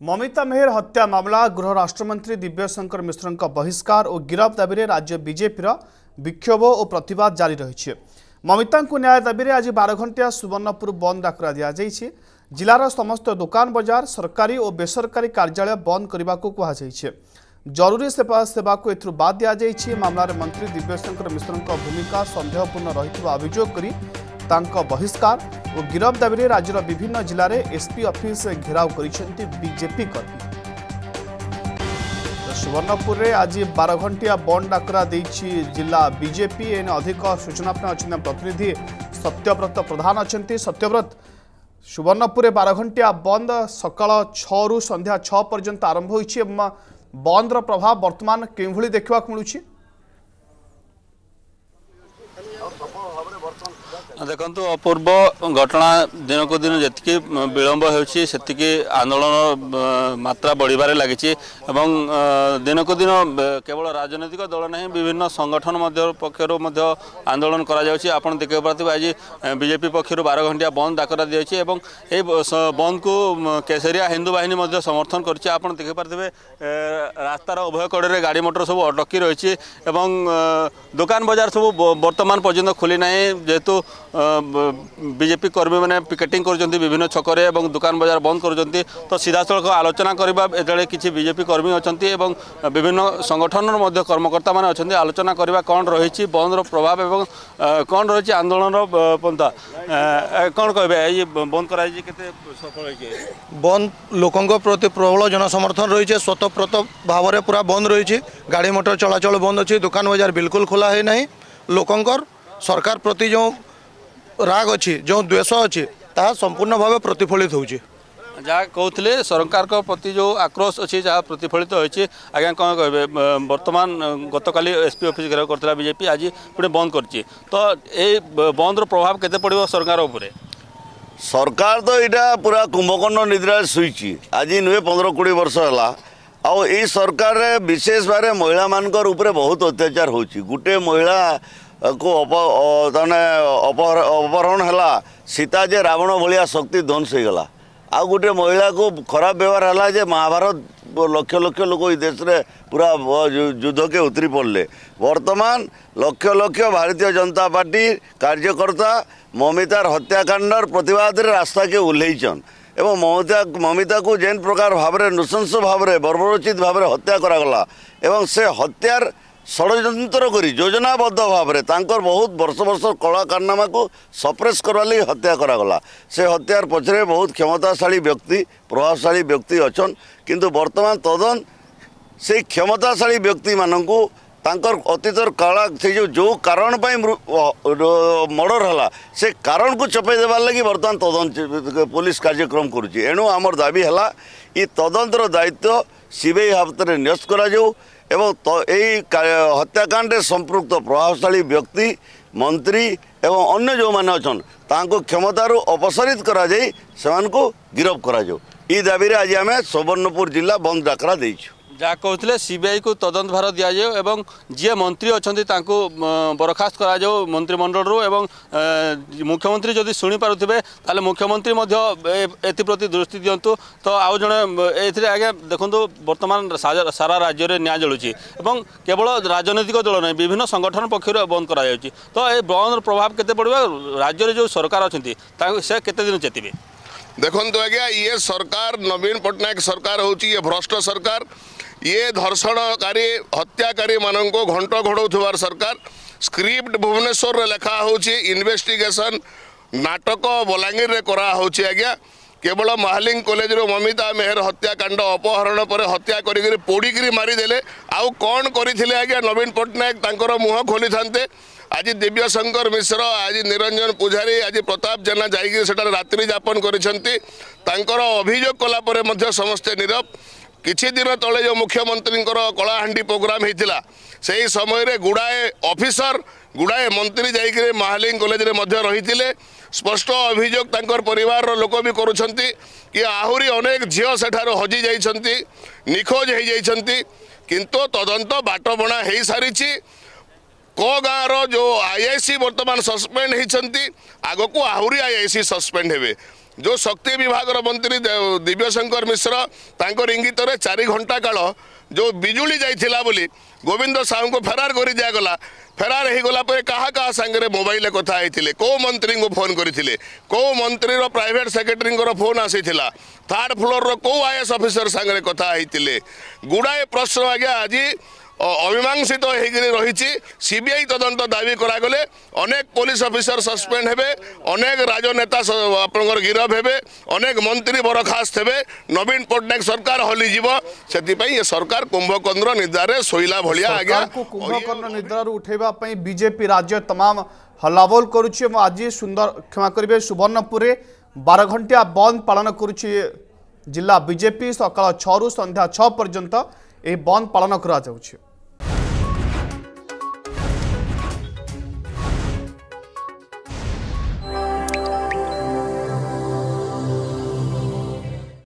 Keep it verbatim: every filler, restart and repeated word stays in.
ममिता मेहर हत्या मामला गृह राष्ट्रमंत्री दिव्यशंकर मिश्र बहिष्कार और गिरफ दाबी में राज्य बीजेपी विक्षोभ और प्रतिवाद जारी रही। ममिता को न्याय दाबी में आज बारह घंटिया सुवर्णपुर बंद डाकरा दि जाइए। जिलार समस्त दुकान बजार सरकारी और बेसरकारी कार्यालय बंद करने को कहुई। जरूरी सेवा सेवा को एथुर बाद दि जाइए। मामलार मंत्री दिव्यशंकर मिश्र भूमिका संदेहपूर्ण रही अभियोग करी तांको बहिष्कार और गिरफ दाबी में राज्यर विभिन्न जिले में एसपी ऑफिस घेराव करिसेंती बीजेपी कर्मी। सुवर्णपुर में आज बारह घंटिया बंद डाकरा देछि जिला बीजेपी। एने अधिक सूचना अच्छा प्रतिनिधि सत्यव्रत प्रधान अच्छा। सत्यव्रत, सुवर्णपुर में बारह घंटिया बंद सकाल छह रु संध्या छह पर्यंत आरंभ होइछि। बंदर प्रभाव वर्तमान केभली देखा मिलूँ? देखो अपूर्व घटना दिन को दिन जी विलंब होती आंदोलन मात्रा बढ़िबारे लगी। दिन को दिन केवल राजनीतिक दल नहीं विभिन्न संगठन पक्षर आंदोलन करा देखिए पार्थे आज बीजेपी पक्षर बारह घंटिया बंद डाकरा दी बंद को केसरिया हिंदू बाहिनी समर्थन कर देखिए पार्थे रास्तार उभय कड़े गाड़ी मोटर सब अटकी रही। दुकान बजार सब बर्तमान पर्यंत खोली ना जेहेतु बीजेपी कर्मी मैंने पिकेटिंग कर विभिन्न छकरे एवं दुकान बजार बंद कर तो सीधा सड़क आलोचना करने किसी बीजेपी कर्मी अच्छा विभिन्न संगठन कर्मकर्ता मान अच्छा आलोचना करने कौन रही बंद प्रभाव एवं कौन रही आंदोलन पंथा कौन कहे ये बंद कर बंद लोकों प्रति प्रबल जनसमर्थन रही है। स्वतःप्रत भाव में पूरा बंद रही गाड़ी मोटर चलाचल बंद अच्छी दुकान बजार बिल्कुल खोला है नहीं। लोकंर सरकार प्रति जो राग अच्छी जो द्वेष अच्छी ता संपूर्ण भाव प्रतिफलित होची। जहाँ कहते सरकार को प्रति जो आक्रोश अच्छी जहाँ प्रतिफलित होती आज्ञा कौन कहे बर्तमान गतकाली एसपी ऑफिस घेराव करता बीजेपी आज पुणे बंद कर तो ये बंद प्रभाव केते पड़ो सरकार उपरे? सरकार तो यहाँ पूरा कुंभकर्ण निद्रा शुई आज नुहे पंद्रह कोड़े वर्ष है आउ ये सरकार विशेष भाव महिला मानकर उपरे बहुत अत्याचार होची। गुटे महिला को अपहरण है सीता जे रावण भाया शक्ति ध्वंस हो गला। आ गोटे महिला को खराब व्यवहार है जे महाभारत लक्ष लक्ष लोग इस देश में पूरा युद्ध के उतरी पड़े। वर्तमान लक्ष लक्ष भारतीय जनता पार्टी कार्यकर्ता ममितार हत्याकांडर प्रतिवाद रास्ता के उल्लैचन एवं ममिता ममिता को जेन प्रकार भाव नृशंस भाव बर्बरोचित भाव हत्या करागला एवं से हत्यार षड्यंत्र करी योजनाबद्ध भाव में तांकर बहुत वर्ष वर्ष कला कारनामा को सप्रेस करवा लगी हत्या करागला। से हत्यार पछरे बहुत क्षमताशाली व्यक्ति प्रभावशाली व्यक्ति अच्छन किंतु वर्तमान तदन से क्षमताशाली व्यक्ति मानू तांकर अतीतर कला से जो जो कारण मर्डर है से कारण को चपे देवार लगी वर्तमान तदन पुलिस कार्यक्रम करुच्ची। एणु आमर दाबी है ये तदंतर दायित्व सीबीआई हाथ में न्यस्त करा जाऊ एवं तो यही हत्याकांड संपृक्त प्रभावशाली व्यक्ति मंत्री एवं अन्य जो मैंने अच्छा तांको क्षमतारू अपसारित करा जाई सेमान को गिरफ्त करा जाऊ। ई दाबी रे आज आम सुवर्णपुर जिला बंद डाकरा देइछु। जहाँ कहते सीबीआई को तदंत भार दि जाए एवं जी मंत्री अच्छा बरखास्त करा जाओ मंत्रिमंडल रू एवं मुख्यमंत्री जदि शुणी पारुथिबे ताले मुख्यमंत्री एप्रति दृष्टि दिंतु। तो आउ जड़े आज्ञा देखो बर्तमान सारा राज्य में न्याय जलुची एवं केवल राजनीतिक दल नहीं विभिन्न संगठन पक्षर बंद करा जाउची। तो ये बंद प्रभाव केते पड़िबा राज्य में जो सरकार अच्छा से केते दिन चेतिबे? देखो आज्ञा ये सरकार नवीन पट्टनायक सरकार होची ये भ्रष्ट सरकार ये धर्षणकारी हत्याकारी मानन को घंट घोड़ाउथबार सरकार। स्क्रिप्ट भुवनेश्वर रे लेखा होची इन्वेस्टिगेशन नाटक बलांगीर रे करा होची। आज्ञा केवल महालिंग कॉलेज रो ममिता मेहर हत्याकांड अपहरण पर हत्या करी पोड़िकी मारिदेले आउ कौन करथिले आज्ञा नवीन पट्टनायक तांकर मुह खोली थांते। आज दिव्यशंकर मिश्र आज निरंजन पुजारी आज प्रताप जेना जाइए रात्रि जापन कर अभियोग कलापर समस्ते नीरव। किछि दिन तले जो मुख्यमंत्री कलाहांडी प्रोग्राम होता से ही समय रे गुड़ाए ऑफिसर गुड़ाए मंत्री जाइए महालिंग कॉलेज रे मध्य रही स्पष्ट अभियोग तांकर परिवार लोक भी करुछंती कि आहुरी अनेक झील सेठार हजि जाइछंती निखोज हो जाइछंती किंतु तदंत बाटबणा हो सारी। को गाँव जो आईआईसी वर्तमान सस्पेंड होती आग को आहुरी आईआईसी सस्पेंड हे जो शक्ति विभाग मंत्री दिव्यशंकर मिश्र तांकर इंगित रे चारि घंटा काल जो बिजुली जाइथिला बोली गोविंद साहू को फेरार कर दिगला फेरार हो गला कहा कहा सांगे मोबाइल कथा होते कौ मंत्री को फोन करते कौ मंत्री प्राइवेट सेक्रेटरी फोन आसी थर्ड फ्लोर रो कौ आईएएस ऑफिसर सांगे कथा होते गुड़ाए प्रश्न आज्ञा आज अमीमांसित रही सीबीआई तदंत दाबी करागले अनेक पुलिस ऑफिसर सस्पेंड हेबे अनेक राजनेता आपनकर गिरफ हेबे अनेक मंत्री बरखास्त हेबे नवीन पट्टनायक सरकार हलीजीव से ये सरकार कुंभकर्ण निद्रा शोला भाया आज्ञा कुंभकर्ण निद्रा उठेबा पई बीजेपी राज्य तमाम हल्लाबोल करुछि। आज सुंदर क्षमा करेंगे सुवर्णपुर बारह घंटिया बंद पालन करुछि जिला बीजेपी सकाळ छह रु संध्या छह पर्यंत यह बंद पालन करा जाउछि।